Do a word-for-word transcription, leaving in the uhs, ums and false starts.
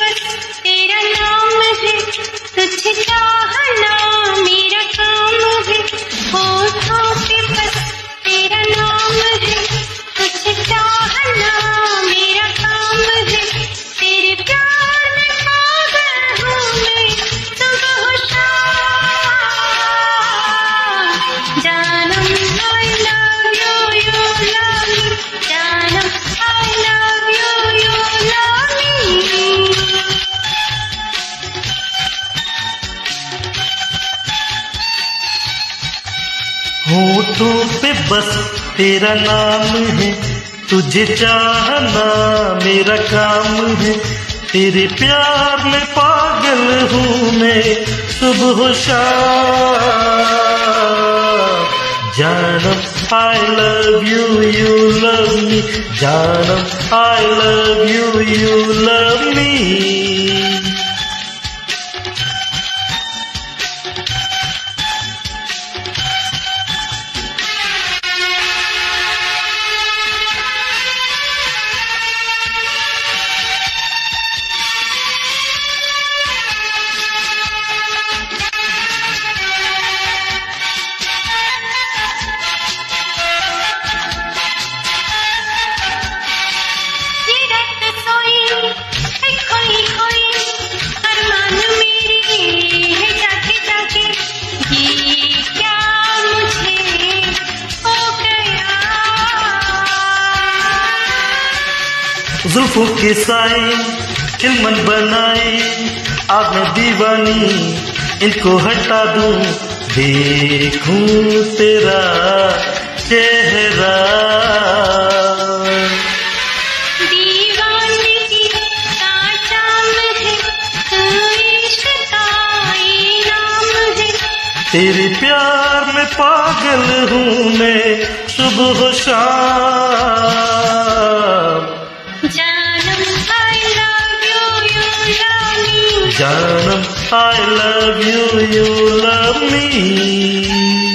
बस तेरा नाम है, तुझे चाहना मेरा काम है। होठों पे बस तेरा नाम है, तुझे चाहना मेरा काम है। तेरे प्यार में पागल हूँ मैं सुबह शाम। जानम I love you, you love me। जानम I love you, you love me। होठों पे बस तेरा नाम है, तुझे चाहना मेरा काम है। तेरे प्यार में पागल हूँ मैं सुबह शाम। जानम I love you, you love me। जानम I love you, you love me। जुल्फों के साए चिलमन बनाए, आग में दीवानी इनको हटा दूं। देखूं तेरा चेहरा, दीवानगी का जाम है, तू इश्क का इनाम है। तेरे प्यार में पागल हूँ मैं सुबह शाम। जानम I love you, you love me। जानम I love you, you love me।